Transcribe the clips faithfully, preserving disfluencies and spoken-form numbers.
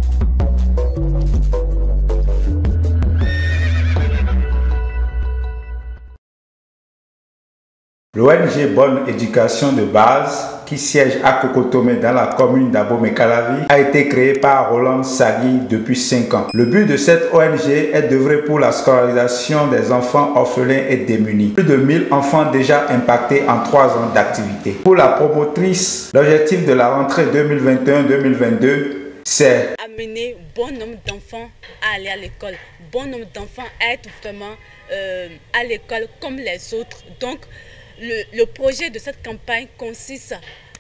L'O N G Bonne Éducation de Base, qui siège à Kokotomé dans la commune d'Abomey-Calavi, a été créée par Roland Sagui depuis cinq ans. Le but de cette O N G est d'œuvrer pour la scolarisation des enfants orphelins et démunis. Plus de mille enfants déjà impactés en trois ans d'activité. Pour la promotrice, l'objectif de la rentrée deux mille vingt et un deux mille vingt-deux, c'est amener bon nombre d'enfants à aller à l'école, bon nombre d'enfants à être vraiment euh, à l'école comme les autres. Donc, Le, le projet de cette campagne consiste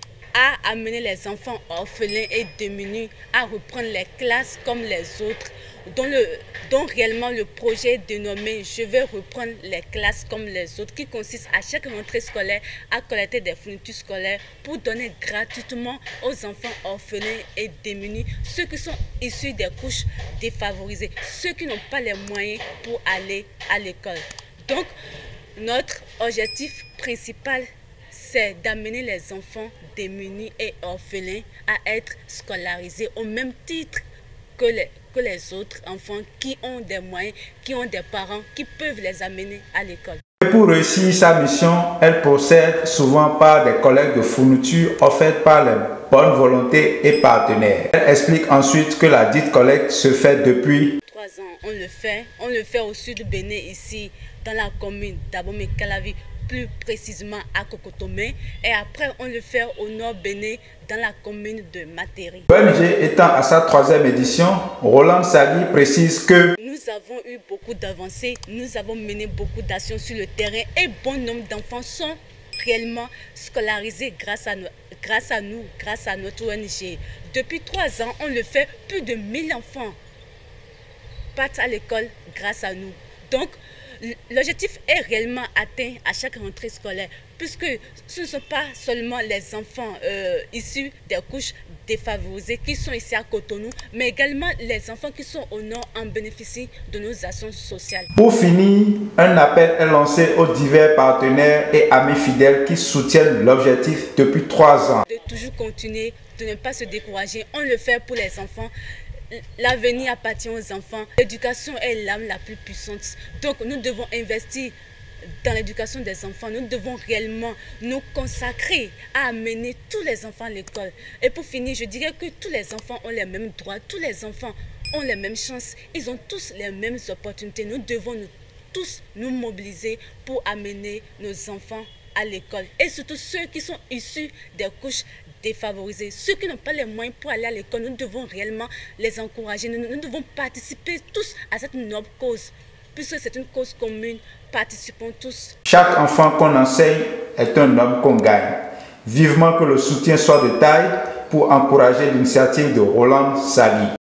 à amener les enfants orphelins et démunis à reprendre les classes comme les autres, dont, le, dont réellement le projet est dénommé « Je vais reprendre les classes comme les autres » qui consiste à chaque rentrée scolaire à collecter des fournitures scolaires pour donner gratuitement aux enfants orphelins et démunis, ceux qui sont issus des couches défavorisées, ceux qui n'ont pas les moyens pour aller à l'école. Donc, notre objectif principal, c'est d'amener les enfants démunis et orphelins à être scolarisés au même titre que les, que les autres enfants qui ont des moyens, qui ont des parents qui peuvent les amener à l'école. Pour réussir sa mission, elle procède souvent par des collectes de fournitures offertes par les bonnes volontés et partenaires. Elle explique ensuite que la dite collecte se fait depuis trois ans. On le fait, on le fait au sud du Bénin, ici, dans la commune d'Abomey-Calavi, plus précisément à Kokotomé, et après on le fait au nord Bénin, dans la commune de Materi. L'O N G étant à sa troisième édition, Roland Sagui précise que nous avons eu beaucoup d'avancées, nous avons mené beaucoup d'actions sur le terrain et bon nombre d'enfants sont réellement scolarisés grâce à, nous, grâce à nous, grâce à notre O N G. Depuis trois ans, on le fait, plus de mille enfants partent à l'école grâce à nous. Donc, l'objectif est réellement atteint à chaque rentrée scolaire, puisque ce ne sont pas seulement les enfants euh, issus des couches défavorisées qui sont ici à Cotonou, mais également les enfants qui sont au nord en bénéficient de nos actions sociales. Pour finir, un appel est lancé aux divers partenaires et amis fidèles qui soutiennent l'objectif depuis trois ans. De toujours continuer, de ne pas se décourager, on le fait pour les enfants. L'avenir appartient aux enfants. L'éducation est l'âme la plus puissante. Donc nous devons investir dans l'éducation des enfants. Nous devons réellement nous consacrer à amener tous les enfants à l'école. Et pour finir, je dirais que tous les enfants ont les mêmes droits. Tous les enfants ont les mêmes chances. Ils ont tous les mêmes opportunités. Nous devons nous, tous nous mobiliser pour amener nos enfants à l'école. Et surtout ceux qui sont issus des couches défavorisés, ceux qui n'ont pas les moyens pour aller à l'école, nous devons réellement les encourager. Nous, nous devons participer tous à cette noble cause, puisque c'est une cause commune. Participons tous. Chaque enfant qu'on enseigne est un homme qu'on gagne. Vivement que le soutien soit de taille pour encourager l'initiative de Roland Sagui.